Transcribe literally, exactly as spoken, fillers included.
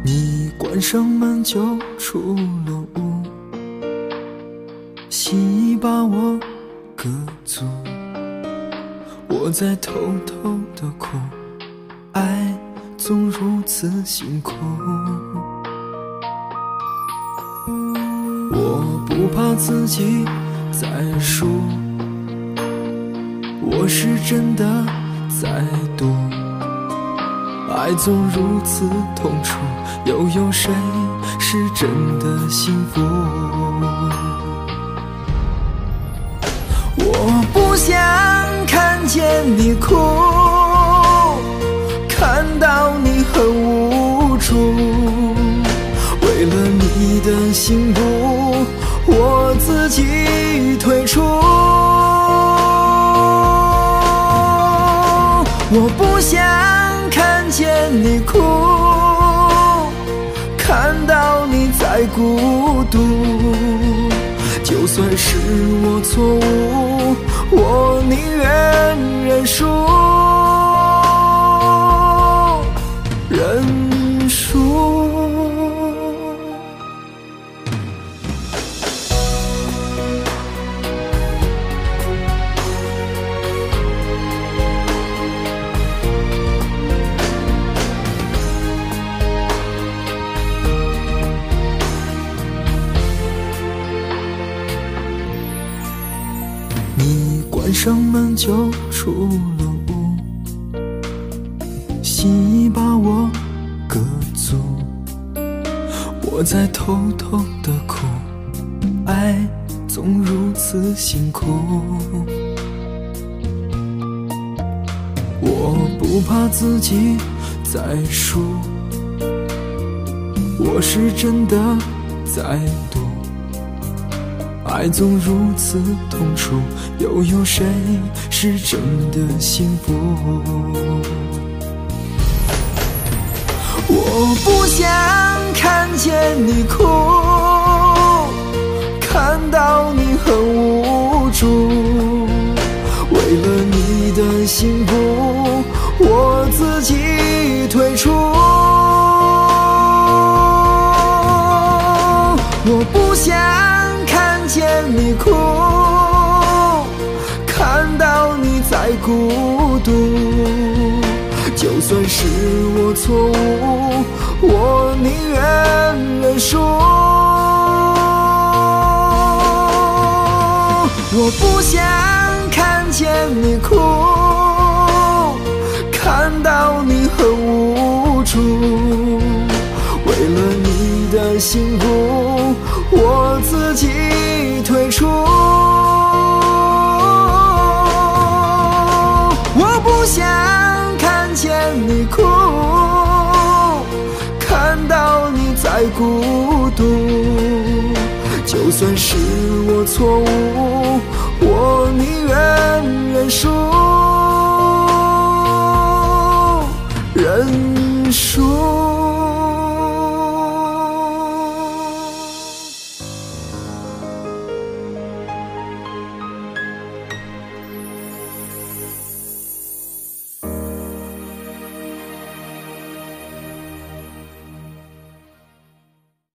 你关上门就出了屋，心已把我搁足，我在偷偷的哭，爱总如此辛苦。我不怕自己在输，我是真的在赌，爱总如此痛楚，又有谁是真的幸福？我不想看见你哭，看到你很无助，为了你的幸福，我自己退出。我不想看见你哭，看到你在孤独，就算是我错误，我宁愿认输，认输。你关上门就出了屋，心已把我搁足，我在偷偷的哭，爱总如此辛苦。我不怕自己在输，我是真的在赌，爱总如此痛楚，又有谁是真的幸福？我不想看见你哭，看到你很无助，为了你的幸福，我自己退出。我不想看见你哭，看到你在孤独，就算是我错误，我宁愿认输。我不想看见你哭，看到你很无助，为了你的幸福，我自己退出。我不想看见你哭，看到你在孤独，就算是我错误，我宁愿认输，认输。